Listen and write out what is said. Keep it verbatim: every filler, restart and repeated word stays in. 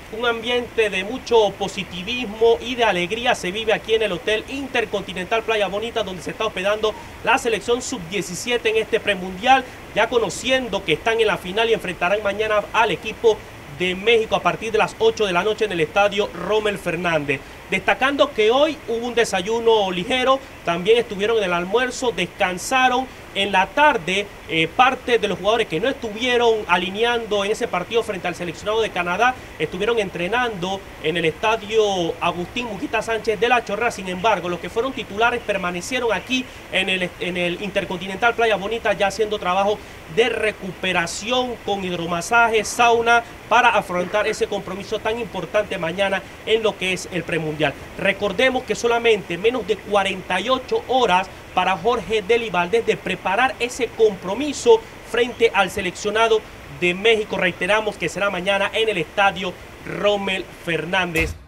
Un ambiente de mucho positivismo y de alegría se vive aquí en el Hotel Intercontinental Playa Bonita, donde se está hospedando la selección sub diecisiete en este premundial, ya conociendo que están en la final y enfrentarán mañana al equipo de México a partir de las ocho de la noche en el estadio Rommel Fernández. Destacando que hoy hubo un desayuno ligero, también estuvieron en el almuerzo, descansaron. En la tarde, eh, parte de los jugadores que no estuvieron alineando en ese partido frente al seleccionado de Canadá, estuvieron entrenando en el estadio Agustín Mujica Sánchez de La Chorrera. Sin embargo, los que fueron titulares permanecieron aquí en el, en el Intercontinental Playa Bonita, ya haciendo trabajo de recuperación con hidromasaje, sauna, para afrontar ese compromiso tan importante mañana en lo que es el premundial. Recordemos que solamente menos de cuarenta y ocho horas para Jorge Dely Valdés de preparar ese compromiso frente al seleccionado de México. Reiteramos que será mañana en el estadio Rommel Fernández.